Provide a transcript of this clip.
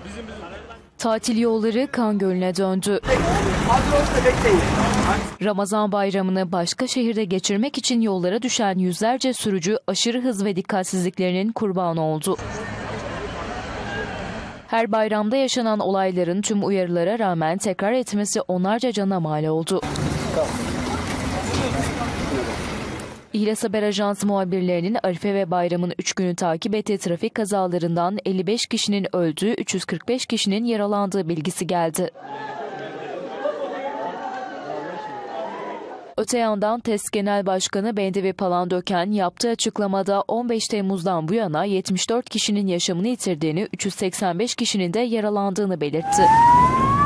Tatil yolları kan gölüne döndü. Ramazan bayramını başka şehirde geçirmek için yollara düşen yüzlerce sürücü aşırı hız ve dikkatsizliklerinin kurbanı oldu. Her bayramda yaşanan olayların tüm uyarılara rağmen tekrar etmesi onlarca cana mal oldu. İhlas Haber Ajansı muhabirlerinin Arife ve bayramın 3 günü takip ettiği trafik kazalarından 55 kişinin öldüğü, 345 kişinin yaralandığı bilgisi geldi. Öte yandan TES Genel Başkanı Bendevi Palandöken yaptığı açıklamada 15 Temmuz'dan bu yana 74 kişinin yaşamını yitirdiğini, 385 kişinin de yaralandığını belirtti.